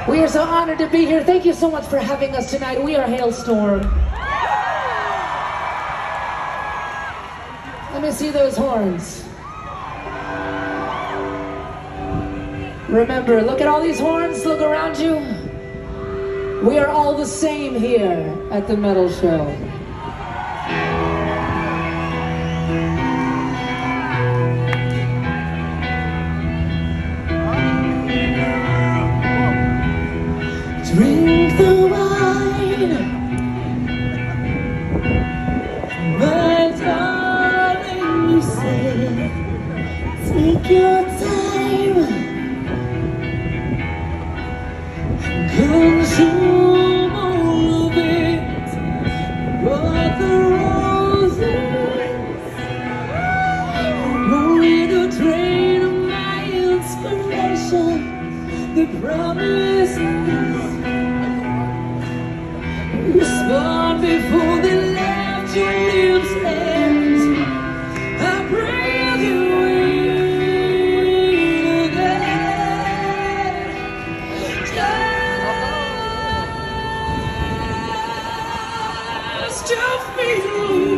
We are so honored to be here. Thank you so much for having us tonight. We are Halestorm. Let me see those horns. Remember, look at all these horns, look around you. We are all the same here at the Metal Show. Drink the wine, my darling, you said, take your time, consume all of it, but the roses, only the drain of my inspiration, the promises respond before they left your lips, and I breathe you in again. Just to feel you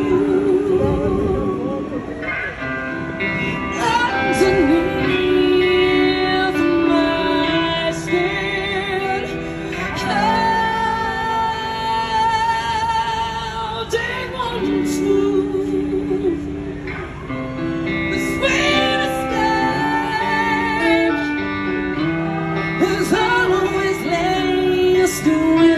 underneath my skin. The sweetest game is always last to